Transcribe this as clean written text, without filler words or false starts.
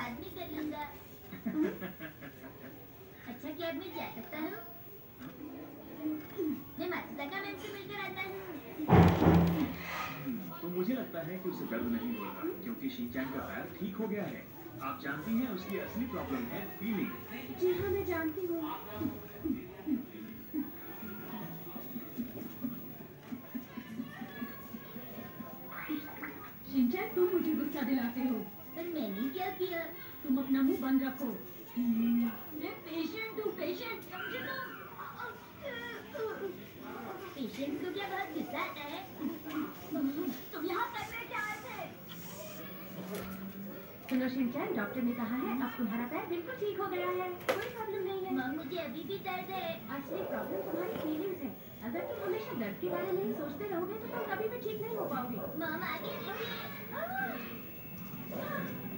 बाद में कर लूंगा। अच्छा क्या अब मैं जा सकता हूँ? मैं मात्सुताका मैम से मिलकर आता हूँ। तो मुझे लगता है कि उसे दर्द नहीं हो रहा क्योंकि शिनचैन का पैर ठीक हो गया है। आप जानती हैं उसकी असली प्रॉब्लम है फीलिंग। जी हाँ मैं जानती हूँ। शिनचैन तुम मुझे गुस्सा दिलाते हो। पर मैंने क्या किया? तुम अपना मुंह बंद रखो। मैं पेशेंट हूँ, पेशेंट समझे तुम? पेशेंट को क्या बहुत गुस्सा आता है? तुम यहाँ करने क्या आए थे? सुनो शिनचैन, डॉक्टर ने कहा है अब तुम्हारा पैर बिल्कुल ठीक हो गया है, कोई प्रॉब्लम नहीं है। मॉम मुझे अभी भी दर्द है। असली प्रॉब्लम तुम्हारी फीलिंग्स है। अगर तुम हमेशा दर्द के बारे में ही सोचते रहोगे तो तुम कभी भी ठीक नहीं हो पाओगे। मॉम आगे देखिए।